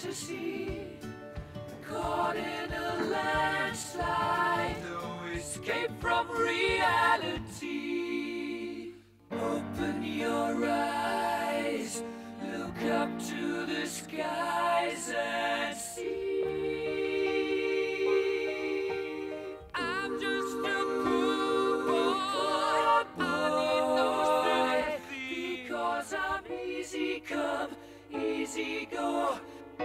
fantasy, caught in a landslide, no escape from reality. Open your eyes, look up to the skies and see. I'm just a poor boy, I need no sympathy, because I'm easy come, easy go,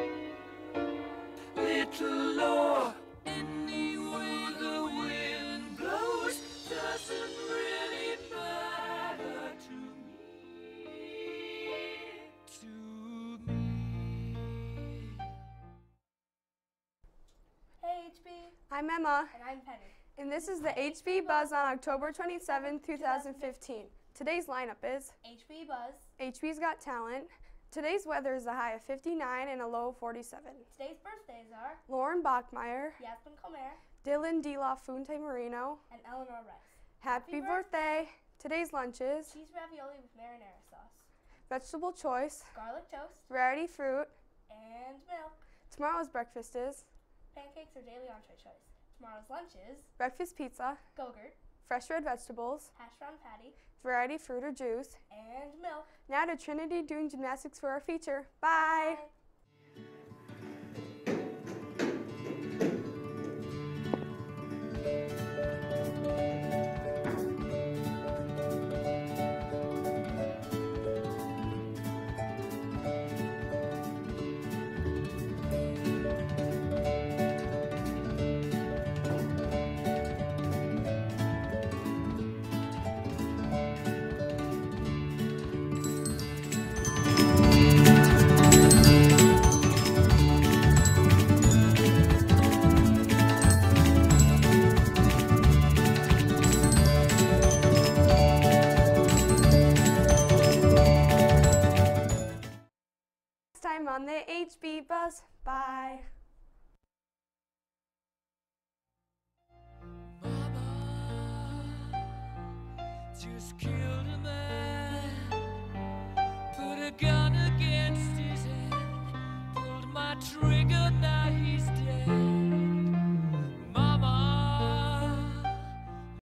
little low. Any way the wind blows doesn't really matter to me. Hey HB. I'm Emma, And I'm Penny. and this is the HB Buzz on October 27, 2015. Today's lineup is HB Buzz. HB's Got Talent. Today's weather is a high of 59 and a low of 47. Today's birthdays are Lauren Bachmeyer, Yasmin Comer Dylan De La Fuente Marino. and Eleanor Rice. Happy birthday! Today's lunches: Cheese ravioli with marinara sauce, vegetable choice, garlic toast, variety fruit. and milk. Tomorrow's breakfast is Pancakes are daily entree choice. Tomorrow's lunch is breakfast pizza, Go-Gurt, fresh red vegetables, hash brown patty, variety fruit or juice. and milk. Now to Trinity doing gymnastics for our feature. Bye! Next time on the HB Buzz. Bye. Mama just killed a man.